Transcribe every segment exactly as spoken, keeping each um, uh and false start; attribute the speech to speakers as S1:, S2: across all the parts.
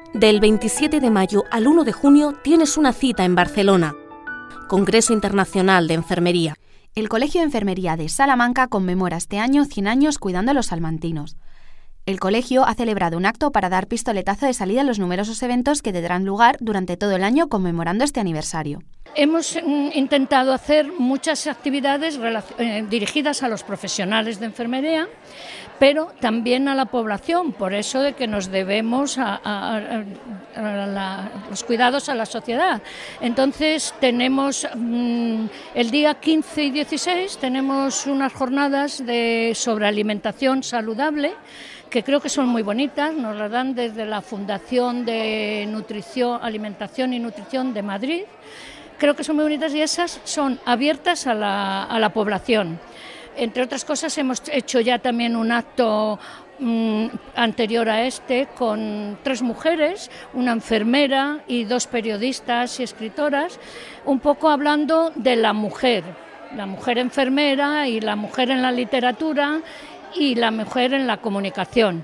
S1: Del veintisiete de mayo al uno de junio tienes una cita en Barcelona. Congreso Internacional de Enfermería.
S2: El Colegio de Enfermería de Salamanca conmemora este año cien años cuidando a los salmantinos. El colegio ha celebrado un acto para dar pistoletazo de salida a los numerosos eventos que tendrán lugar durante todo el año conmemorando este aniversario.
S3: Hemos intentado hacer muchas actividades eh, dirigidas a los profesionales de enfermería, pero también a la población, por eso de que nos debemos a, a, a, a la, los cuidados a la sociedad. Entonces tenemos mmm, el día quince y dieciséis tenemos unas jornadas de, sobre alimentación saludable, que creo que son muy bonitas, nos las dan desde la Fundación de Nutrición, Alimentación y Nutrición de Madrid. Creo que son muy bonitas y esas son abiertas a la, a la población. Entre otras cosas, hemos hecho ya también un acto mmm, anterior a este con tres mujeres, una enfermera y dos periodistas y escritoras, un poco hablando de la mujer, la mujer enfermera y la mujer en la literatura y la mujer en la comunicación.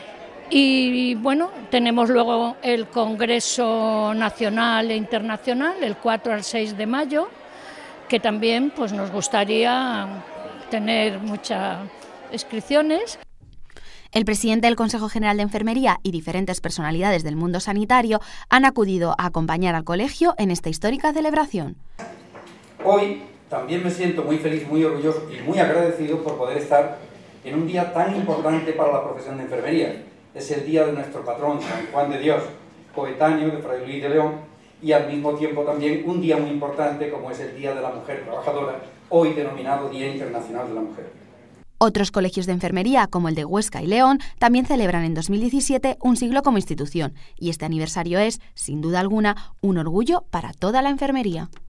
S3: Y bueno, tenemos luego el Congreso Nacional e Internacional, el cuatro al seis de mayo, que también pues, nos gustaría tener muchas inscripciones.
S2: El presidente del Consejo General de Enfermería y diferentes personalidades del mundo sanitario han acudido a acompañar al colegio en esta histórica celebración.
S4: Hoy también me siento muy feliz, muy orgulloso y muy agradecido por poder estar en un día tan importante para la profesión de enfermería. Es el día de nuestro patrón, San Juan de Dios, coetáneo de Fray Luis de León, y al mismo tiempo también un día muy importante como es el Día de la Mujer Trabajadora, hoy denominado Día Internacional de la Mujer.
S2: Otros colegios de enfermería, como el de Huesca y León, también celebran en dos mil diecisiete un siglo como institución, y este aniversario es, sin duda alguna, un orgullo para toda la enfermería.